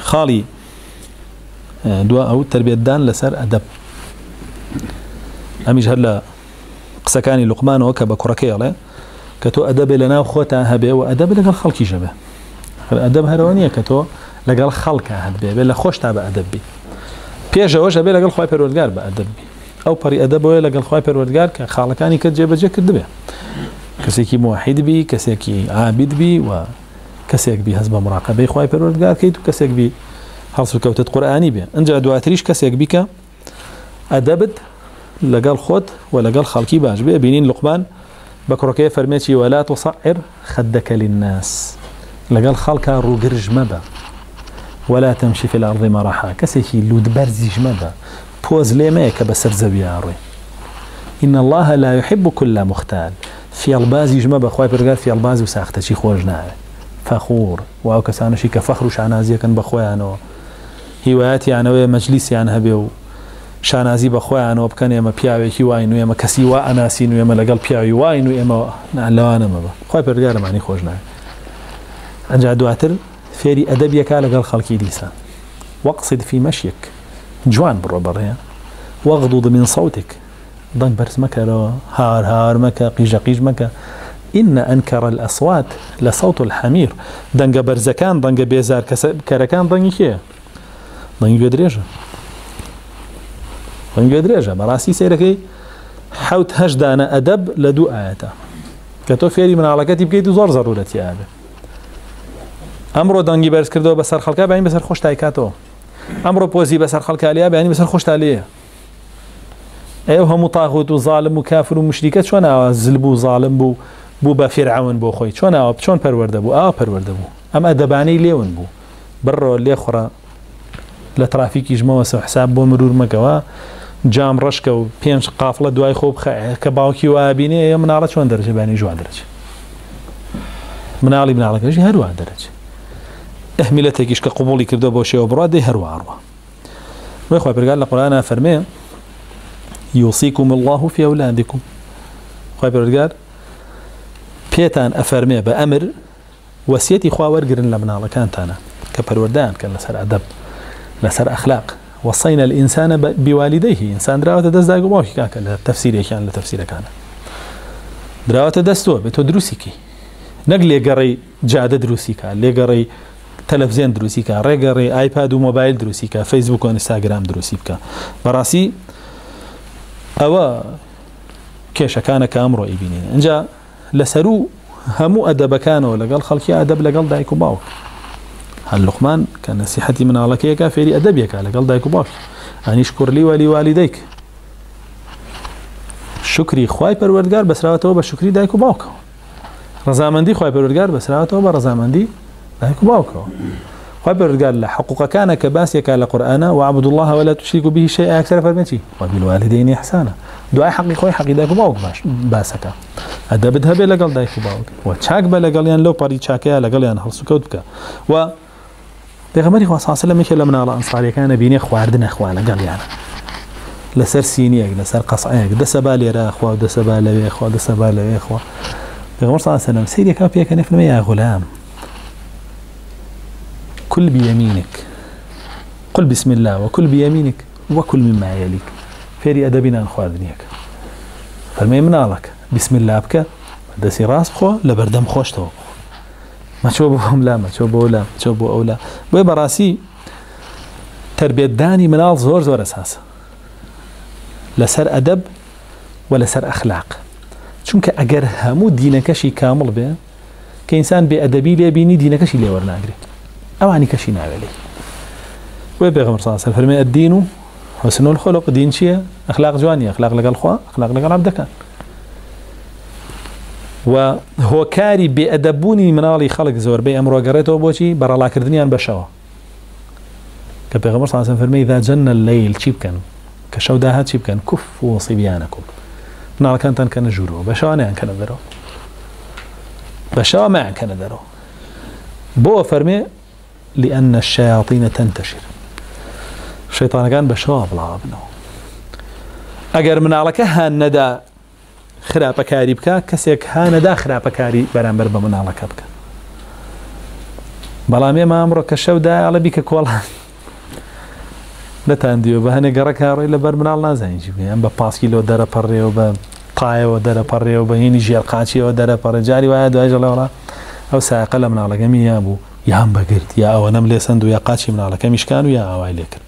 خاڵی دو ئەو تربێتدان لەسەر ئەدەب ئەمیش هەر لە قسەکانی لوقمانەوە کە بە کوڕەکەی ئەڵێ کە تۆ ئەدەبێ لەناو خۆتان هەبێ و ئەدەب لەگەڵ خەڵکیش هەبێ ئەدەب هەرەوە نییە کە تۆ لەگەڵ خەڵکە هەبێ بێ لە خۆشتا بە ئەدەب بی پێشەوەش هەبێ لەگەڵ خوای پەروەردگار بە ئەدەب بی ئەو پەڕی ئەدەبەوەی لەگەڵ خوای پەروەردگار کە خاڵەکانی کە جێبەجێ کردبێ کەسێکی موحید بی کەسێکی عابد بی و کەسێک بی هەست بە مراقەبەی خوای پەروەردگار کەیت و کەسێک بی هەڵس و کەوتت قورئانی بێ ئەنجا دواتریش کەسێک بیکە ئەدەبت لەگەڵ خۆت و لەگەڵ خەڵکی باش بێ بینین لوقمان بە کوڕەکەی فەرمێکی وەلا تُصَعِّرْ خَدَّكَ للناس لەگەڵ خەڵکا ڕووگرژ مەبە ولا تمشي في الأرض مرحا كسيكي لود برزيج مبا بوز ليما كبسر زبياري إن الله لا يحب كل مختال في البازي جمبا خواي برقال في البازي وساخته شي خوجنا فخور واو كسانو شي كفخر وشعنازي كان بخويانو هواياتي عنوي مجلسي عنها بيو شعنازي بخويانو بكان يما بياوي هواينو يما كسي واناسينو يما لقل بياوي واينو يما نعلوانا مبا خواي برقال معني خوجنا أنجا دواتر فێری ئەدەبیەکە لەگەڵ خەڵکی دیسان واقصد في مشيك جوان بڕۆ بەڕێ واغضض من صوتك دەنگ بەرز مەکەرەوە هار هار مەکە قیژە قیژ مەکە إن أنكر الأصوات لصوت الحمير دەنگە بەرزەکان دەنگە بێزار کەرەکان دەنگی کێیە دەنگی گوێ درێژە دەنگی گوێ درێژە بەڕاستی سەیرەکەی حەوت هەشت دانە ئەدەب لە دوو ئاەتە کە تۆ فێری مناڵەکەتی بکەیت و زۆر زەڕورەتی ئابێ ئەمڕۆ دەنگی بەرز کردەوە بەسەر خەڵکا بەین بەسەر خۆش تایکاتەوە ئەمڕۆ پۆزی بەسەر خەڵکالیا بەینی بەسەر خۆش تالەیە ئێوە هەموو تاغوت و زاڵم و کافر و مشریکە چۆن ئاوا زل بوو زاڵم بوو بە فێرعەون بۆ خۆی چۆن ئاوا چۆن پەروەردە بوو ئاوا پەروەردە بوو ئەم ئەدەبانەی لێون بوو بڕۆ لێ خوڕە لە ترافیکی ژمەوە سەو حساب بۆ مرور مەکەوە جام ڕشکە و 5 قافڵە دوای خۆ بخە کە باوکی وایە بینێ ئێ مناڵە چۆن دەرەچێ بانی جوان دەرەچێ مناڵی مناڵەکەشی هەروە دەرەچێ ئەهمیلەتێکیش کە قبوڵی کردو بۆ شێوە بڕوا دەی هەروەڕوە وی خۆی پرگار لە قورئانە فەرمێ يوصيكم الله في أولادكم خۆی پەروەردگار پێتان ئەفەرمێ بە ئەمر وەسیەتی خوا وەرگرن لە مناڵەکانتانە کە پەروەردەیان کەن لەسەر ئەدەب لەسەر ئەخلاق وصينا الإنسان بوالديه إنسان دراوەتە دەست دایک و باوکی کاکە لە تەفسیرێکیان لە تەفسیرەکانە دراوەتە دەستەوە بێت تۆ دروستیکی نەک لێگەڕی جادە دروستیکە لێگەڕی تەلەڤیزیۆن دروستیکە ڕێگەڕی ئایپاد و مۆبایل دروستیکە فەیسبوک و ئینستاگرام دروستی بکە بەڕاستی ئەوە کێشەکانە کە ئەمڕۆ ئیبینین ئەنجا لەسەر و هەموو ئەدەبەکانەوە لەگەڵ خەڵکی ئەدەب لەگەڵ دایک و باوک هەر لوقمان کە نەسیحەتی مناڵەکەیەکە فێری ئەدەبیەکە لەگەڵ دایک و باوک ئەنیشکر لی وەلی والیدەیک شکری خوای پەروەردگار بەسراوەتەوە بە شکری دایک و باوکەوە ڕەزامەندی خوای پەروەردگار بەسراوەتەوە بە ڕەزامەندی دایک و باوکەوە خوای پەروەردگار لە حقوقەکانە کە باسیەکە لە قورئانە وعبدوا الله ولا تشركوا به شيئا ئەکسەرە فەرمێتی وبالوالدين إحسانا دوای حەقی خۆی حەقی دایک و باوک باسەکە ئەدەبت هەبێ لەگەڵ دایک و باوک و چاک بە لەگەڵیان لەو پەڕی چاکەیە لەگەڵیان هەڵس و کەوت بکە و پێغەمبەری خوا صلی الله علیه و سلم لە مناڵە ئەنساریەکانە بینێ خواردنە خوا لەگەڵیانە لەسەر سینیەک لەسەر قەسعەیەک دەسەبا لێرە خوا دەسەبا لەوێ خوا دەسەبا لەوێ خوا پێغەمبەر صلی الله علیه و سلم سیرێکا پێکەنێ فەرمێ یا غولام كل بيمينك قل بسم الله وكل بيمينك وكل مما يليك فێری ئەدەبینان خواردنیەکە فەرمێ مناڵک بسم الله بکە دەسی ڕاست بخۆ لە بەردەم خۆشتەوە مەچۆ بۆ ئەم لا مەچۆ بۆ ئەو لا مەچۆ بۆ ئەو لا بۆیە بەڕاستی تربێتدانی مناڵ زۆر زۆر ئەساسە لەسەر ئەدەب و لەسەر ئەخلاق چونکە ئەگەر هەموو دینەکەشی کامڵ بێ کە ئینسان بێ ئەدەبی لێ بینی دینەکەشی لێ وەرناگرێت ئەوانی کەشی ناوێ لێ وێ پێغەمبەر صلی الله علیه و سلم فەرمێ الدین حسن الخلق دین چییە ئەخلاق جوانی ئەخلاق لەگەڵ خوا ئەخلاق لەگەڵ عەبدەکان و هۆکاری بێئەدەببوونی مناڵی خەڵک زۆربەی ئەمڕۆ گەڕێتەوە بۆچی بەڕەڵاکردنیان بەشەوە کە پێغەمبەر صلی الله علیه و سلم فەرمێ إذا جن الليل چی بکەن کە شەو داهات چی بکەن كفوا صبيانكم مناڵەکانتان کەنە ژوورەوە بەشەوە نەیان کەنە دەرەوە بەشەوە مایان کەنە دەرەوە بۆ فەرمێ لأن الشياطين تنتشر شەیطانەکان بەشەوە بڵاو بنەوە ئەگەر مناڵەکە هان نەدا خراپەکاری بکە کەسێک هانەدا خراپەکاری بەرامبەر بە مناڵەکە بکە بەڵام ئێمە ئەمڕۆ کە شەودا ئەڵە بیکە کۆڵان نەتاندیوە بە هەنێ گەڕە کاڕۆی لە بەر مناڵ نازانین چی بێ ئەم بە 5 کیلۆ دەرەپەڕێەوە بە تایەوە دەرەپەڕێەوە بە هینی ژێرقاچیەوە دەرەپەڕێ جاری وایە دوای ژەڵێوەڵا ئەو سایقە لە مناڵەکەمی یا بوو یان بەگرت یا ئەوە نەم لێ سند و یا قاچی مناڵەکە میشکان و یا ئاوای لێ کرد